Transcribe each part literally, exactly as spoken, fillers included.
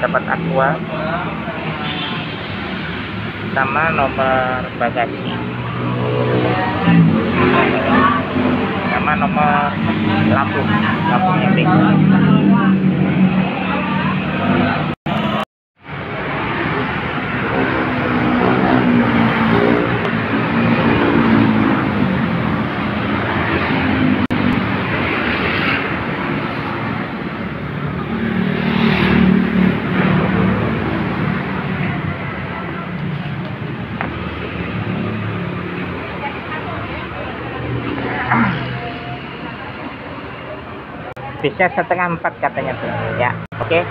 dapat aqua sama nomor bagasi sama nomor lampu lampunya B. Bisa setengah empat katanya tuh ya. Oke okay.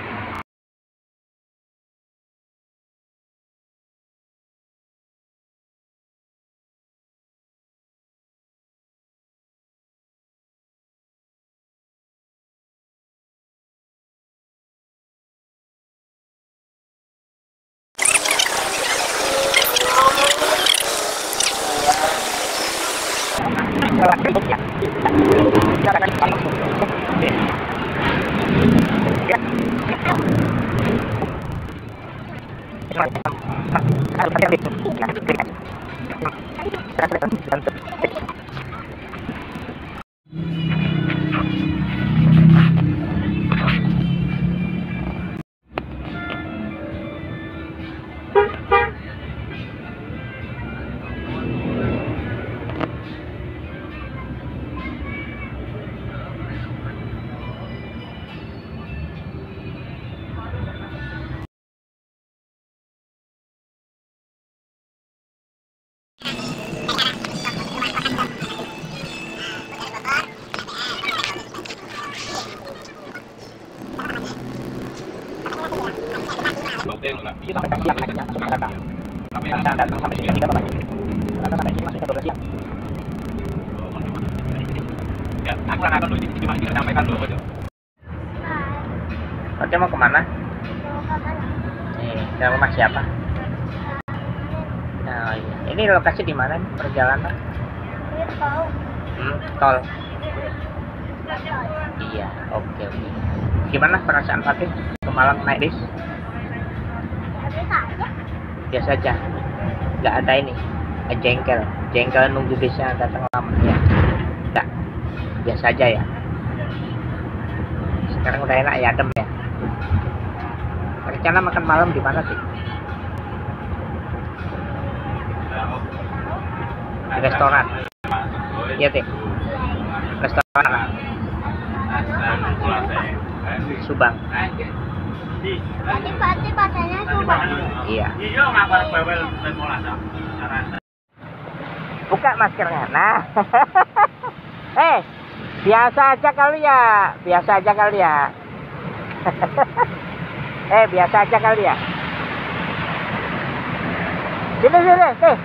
Oke, mau kemana? Nih, ke rumah siapa? Nah, iya. Ini lokasi di mana nih perjalanan? Hmm, tol. Iya, oke oke. Gimana perasaan Fatih ke Malang naik bis? Biasa aja. Nggak ada ini, jengkel, jengkel nunggu bisnya datang lama ya. Nggak, biasa aja ya. Sekarang udah enak ya, adem ya. Rencana makan malam di mana sih? Di restoran. Iya deh. Restoran Subang. Tadi pasti bahasanya Subang. Iya. Buka maskernya. Nah. Eh, biasa aja kali ya. Biasa aja kali ya. Eh, biasa aja kali ya. Sini, sini, sini.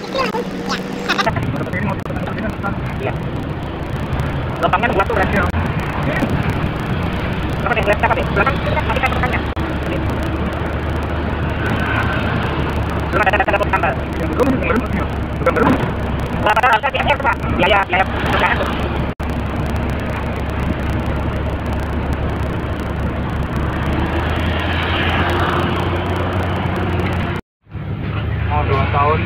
Iya. Lubangnya buat tuh berarti. Apa nih? Laptop apa? Belakang mati kan pertanyaan. Belum ada tanda pun tambal. Belum, belum, belum, belum. Wah, padahal harusnya T M R tuh, Pak. Biaya, biaya perusahaan tuh. Oh, dua tahun.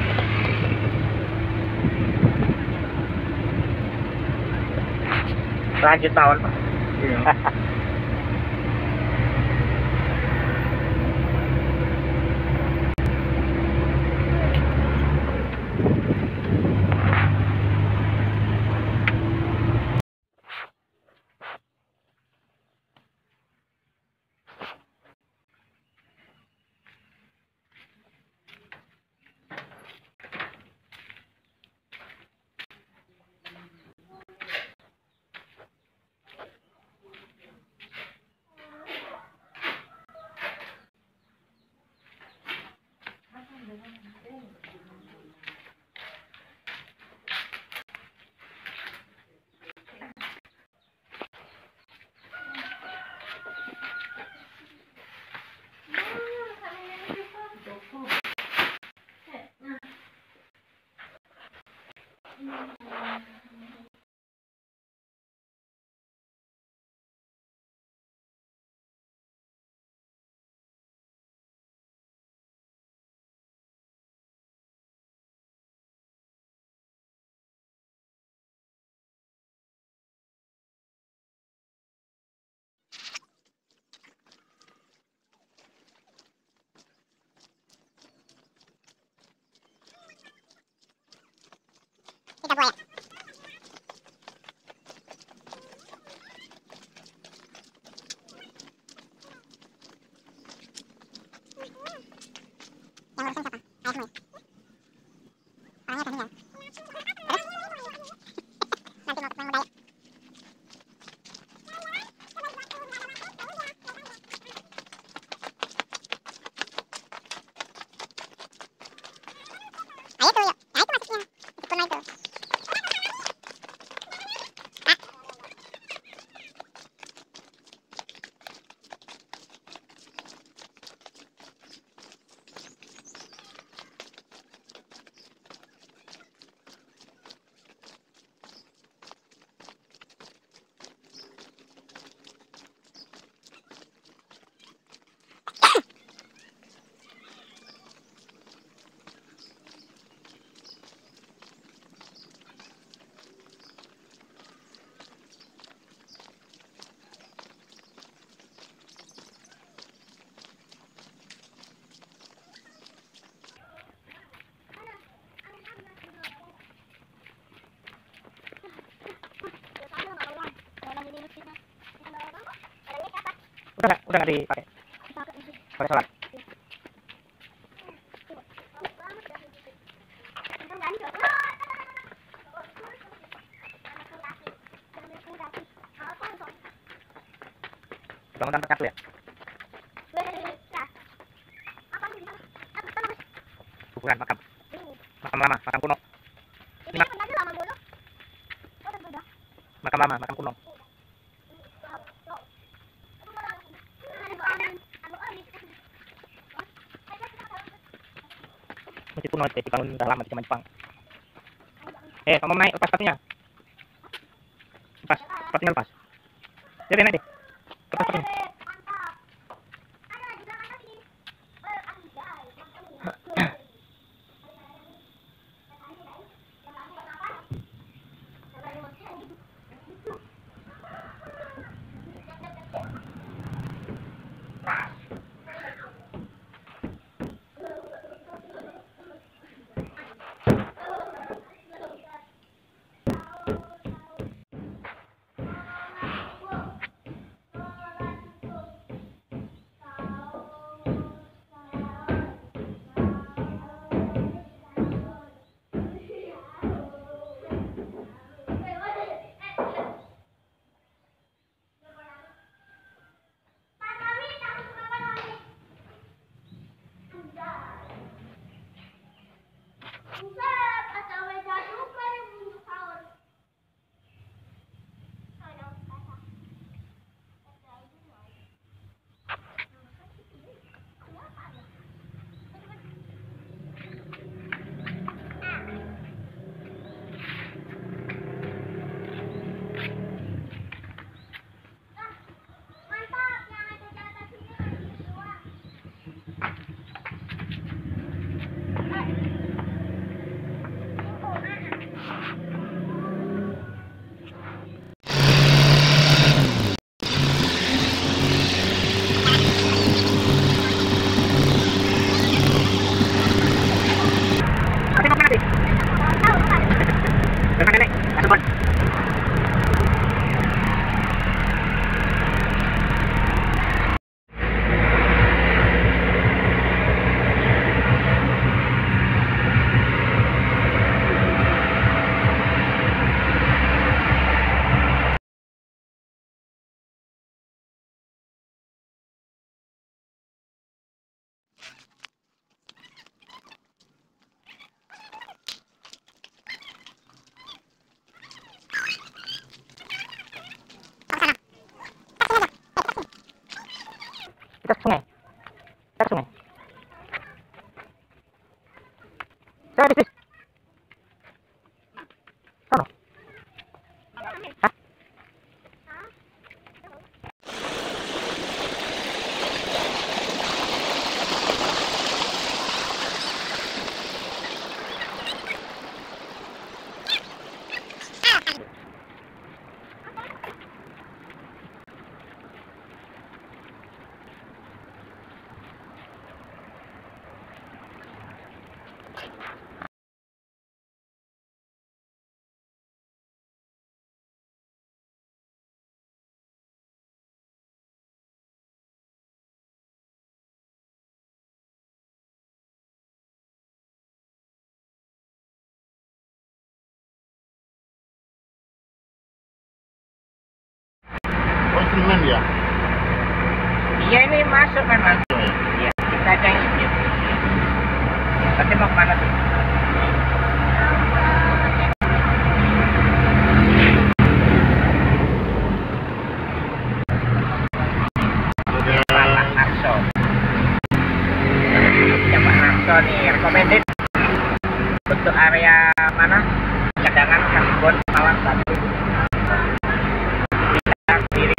Lanjut tahun, Pak. Iya. Kita buat. Yang urusan siapa? Ayah semua. Orangnya tadi ya. Terus? Nanti mau mau daya. Ayo tuh yuk. Nah itu masuknya. Masuk punai tuh. Udah nggak? Udah nggak dipakai? Pakai sholat? Bangun tanpa kartu ya? Bukan, makam. Makam lama, makam kuno. Makam lama, makam kuno. Masjid kuno itu dibangun udah lama di zaman Jepang. Eh, kamu naik, lepas sepatunya. Lepas, sepatunya lepas. Jadi naik deh. Lepas sepatunya. Kita ke sungai. Kita ke sungai. Saya di sini. Sana. Hah? Konsumen ya? Iya, ini masuk memang. Iya, kita aja yang ini. Tapi mau kemana tuh? Pak Nakso. Ya Pak Nakso nih, recommended untuk area mana? Cadangan Karbon Malang Batu. Kita kiri.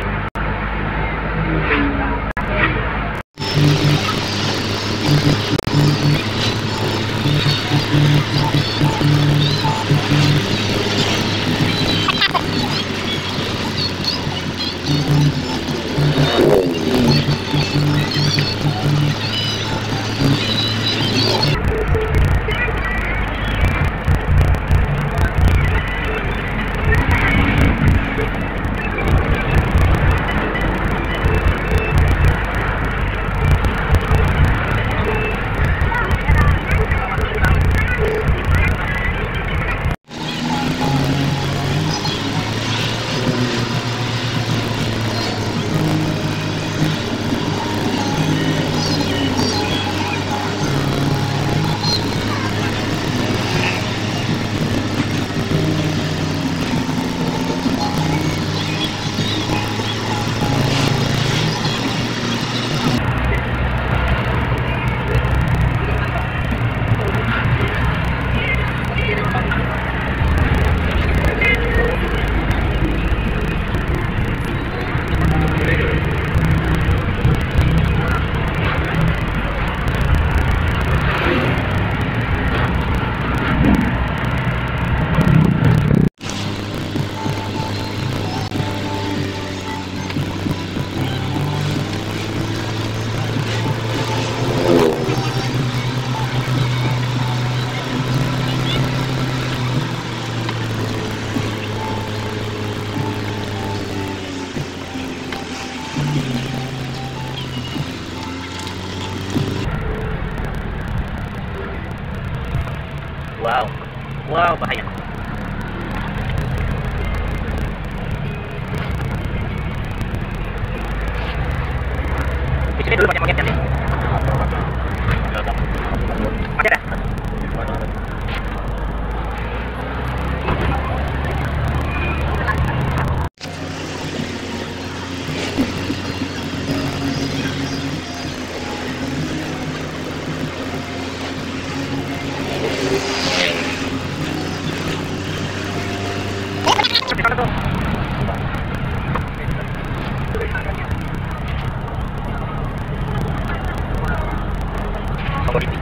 Wow, wow bahaya. Di sini dulu banyak monyet kan nih? Masih ada? di sana tuh. Komoditi.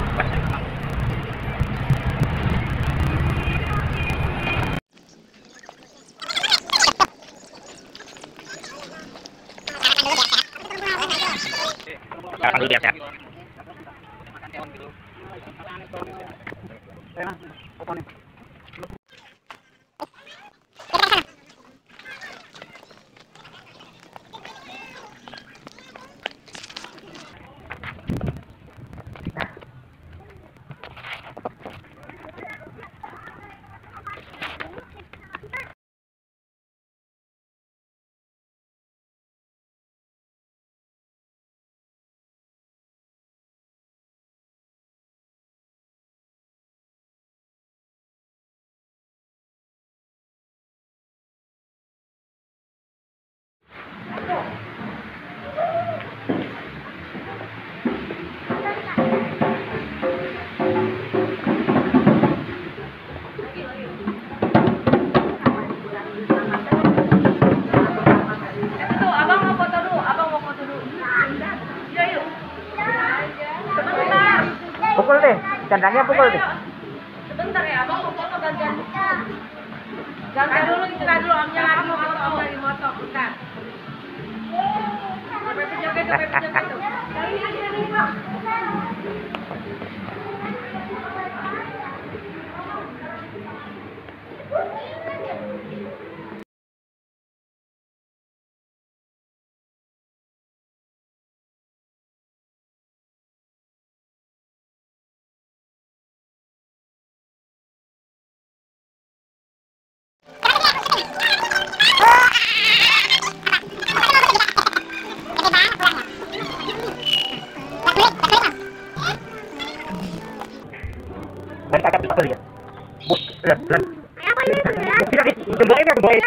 Sarapan dulu biar sehat. Pukul deh, candangnya pukul deh. Sebentar ya, abang mau foto gantian. Gantian dulu, kita dulu omnya lagi mau foto, om lagi foto, bentar. Sampai penjaga tuh, sampai penjaga tuh. Ini aja nih, Pak. Dan kakak bisa beli ya. Bus, lihat, lihat. Tidak, gembok ini, gembok ini.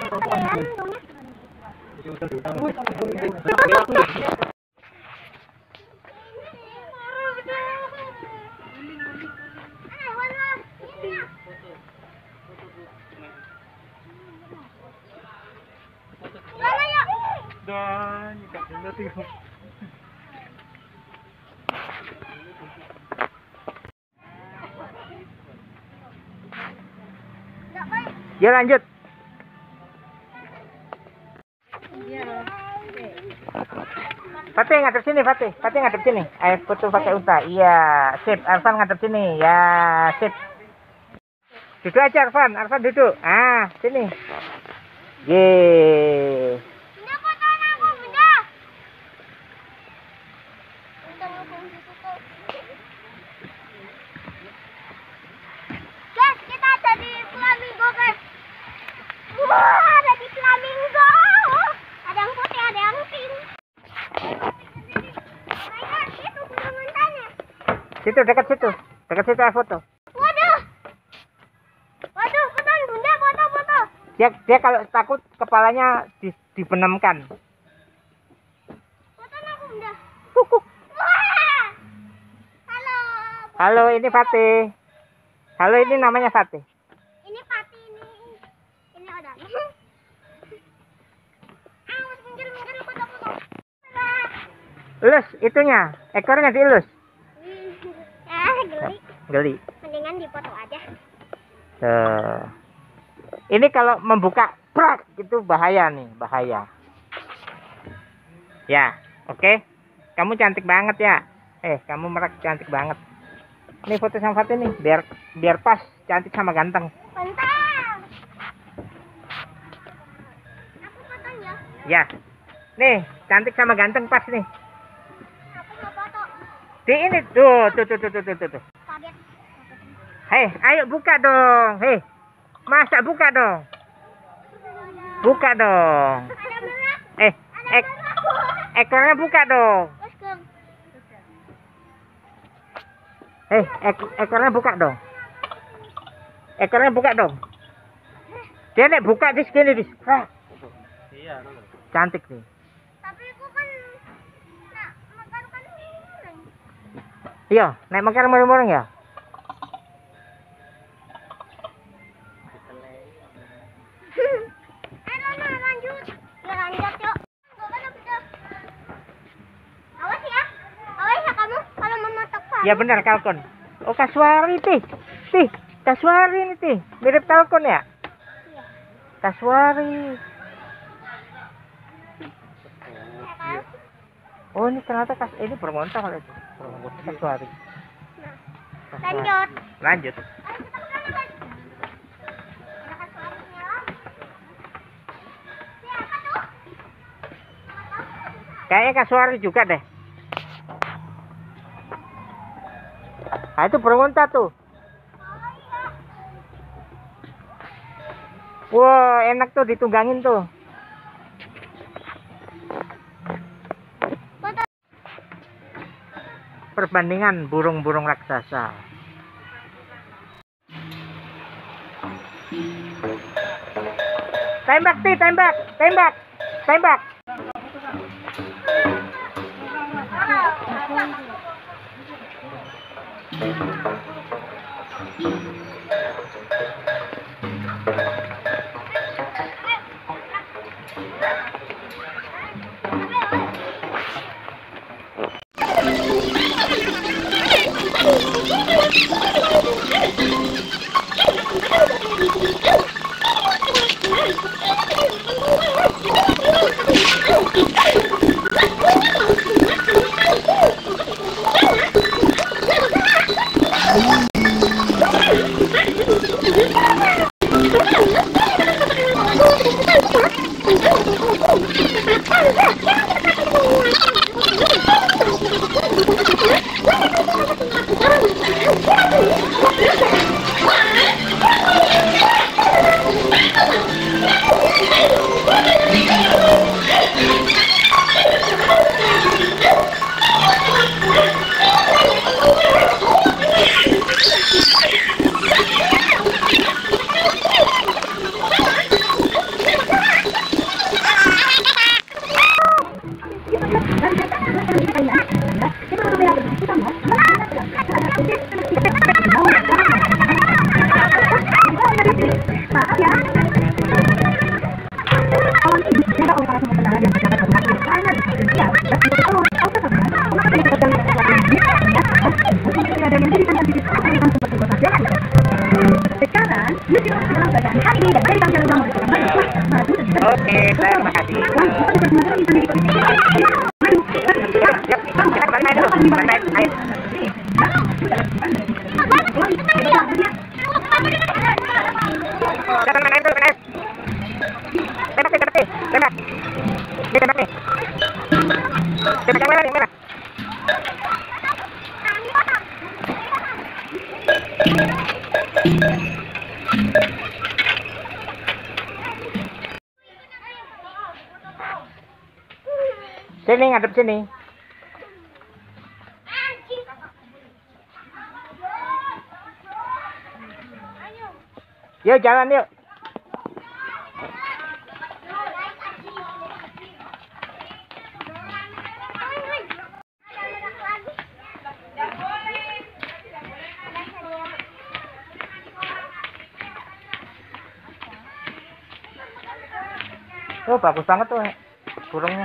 Dan, tidak benar tuh. Ya lanjut. Fatih ngadep sini, Fatih. Fatih ngadep sini. Ayo foto pakai unta. Iya, sip. Arfan ngadep sini. Ya, sip. Duduk aja Arfan. Arfan duduk. Ah, sini. Yeay. Bunda fotoin aku, Bunda. Guys, kita ada di flamingo, guys. Wah, ada di flamingo. Ada yang putih, ada yang pink. Ayo, itu bunda-bundanya. Situ dekat situ. Dekat situ ayo foto. Waduh. Waduh, betul Bunda, foto-foto. Dia dia kalau takut kepalanya di, dibenamkan. Fotoin aku, Bunda. Wah. Halo. Halo, ini Fatih. Halo, ini namanya Fatih. Ini Pati, ini. Ini Oda. Awas, minggir-minggir foto-foto. Elus itunya, ekornya dielus. Ah, geli. Geli. Mendingan dipoto aja. Tuh. Ini kalau membuka prak itu bahaya nih, bahaya. Ya, oke. Kamu cantik banget ya. Eh, kamu merak cantik banget. Ini foto sama Fatih nih, biar biar pas cantik sama ganteng. Bentar. Aku fotoin ya. Ya. Nih, cantik sama ganteng pas nih. Aku mau foto. Di ini tuh, tuh tuh tuh tuh tuh tuh. Kaget. Hei, ayo buka dong. Hei. Masa buka dong. Buka dong. Ada merah. Eh, ek, ekornya buka dong. Terus ke Eh, ek, ekornya buka dong. Ekornya buka dong. Dia nek buka di sini di. Iya, cantik nih. tapi aku kan nak makan kan mureng. Iya, nek makan murung-murung ya. Ya benar, kalkun. Oh, kasuari, Tih. Tih, kasuari ini, Tih. Mirip kalkun ya? Kasuari. Oh, ini ternyata kas ini bermonta kalau itu. Bermonta kasuari. Lanjut. Lanjut. Kayaknya kasuari juga deh. Nah, itu bermonta tuh. Wah, enak tuh ditunggangin tuh. Perbandingan burung-burung raksasa. Tembak, Ti, tembak, tembak, tembak. Oke, terima kasih. Yuk, kita kembali main dulu. Kembali main. Ayo. Kita kembali main dulu, main. Tembak, tembak, tembak. Ini tembak nih. Tembak yang mana nih, mana? Sini, ngadep sini. Yuk, jalan yuk. Oh, bagus banget tuh burungnya.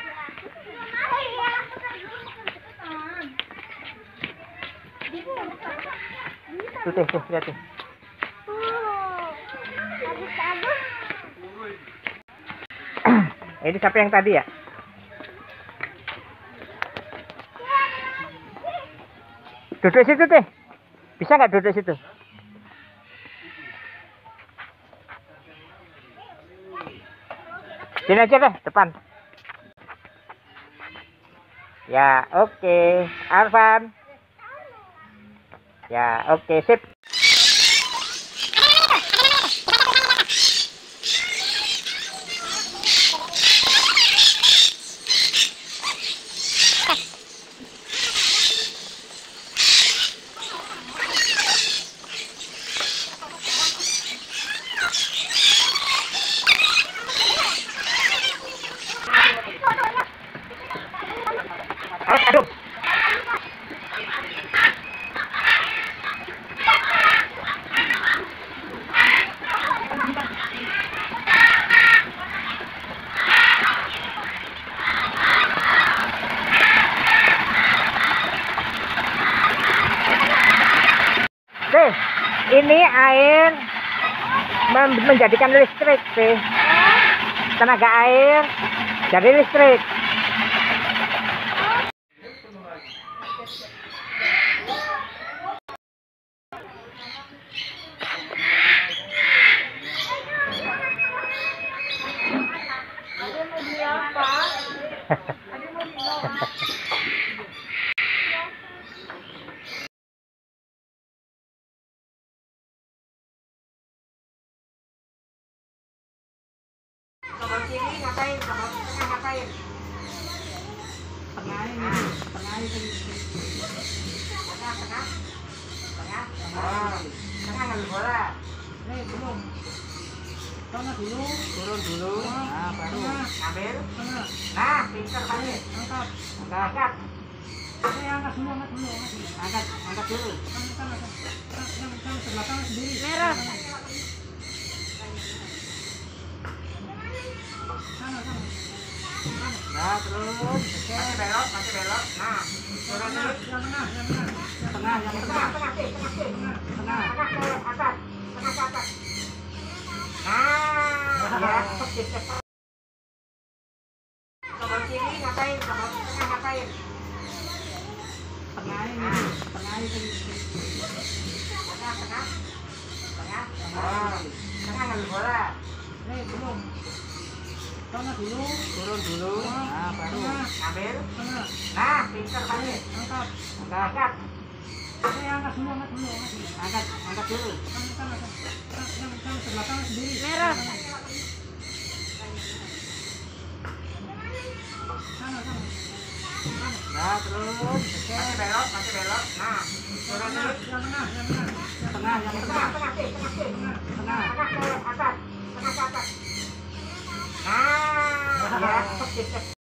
Tuh, tuh, tuh, lihat tuh. Ini siapa yang tadi ya? Duduk situ deh. Bisa nggak duduk situ? Sini aja deh, depan. Ya, oke. Okay. Arfan. Ya, oke, okay, sip. Aduh. air mem- menjadikan listrik sih. Tenaga air jadi listrik. Kanan kiri ngapain? Kanan tengah ngapain? Tengah ini, tengah ini. Tengah, tengah. Tengah. Oh, tengah ngambil bola. Eh, belum. Sana dulu. Turun dulu. Nah, baru ambil. Sana. Nah, pintar kali. Angkat. Angkat. Angkat. Eh, angkat dulu, angkat dulu. Angkat dulu. Angkat, angkat dulu. Sana, sana, sana. Yang, yang sebelah kanan sendiri. Merah. Sana, sana. Nah, terus. Masih belok, masih belok. Nah, turun dulu. Yang tengah, yang tengah. Tengah, yang tengah, tengah sih, tengah sih. Tengah, tengah ke atas. Tengah ke atas. Nah, ya. Kanan kiri ngapain? Kanan tengah ngapain? Tengah ini, tengah ini. Tengah, tengah. Tengah. Oh, tengah ngambil bola. Eh, belum. Sana dulu. Turun dulu. Nah, baru ambil. Sana. Nah, pintar kali. Angkat. Angkat. Angkat. Eh, angkat dulu, angkat dulu. Angkat dulu. Angkat, angkat dulu. Sana, sana, sana. Yang, yang sebelah kanan sendiri. Merah. Sana, sana. Nah, terus. Masih belok, masih belok. Nah, turun dulu. Yang tengah, yang tengah. Tengah, yang tengah, tengah sih, tengah sih. Tengah, tengah ke atas. Tengah ke atas. Nah, ya.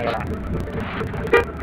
Ayolah.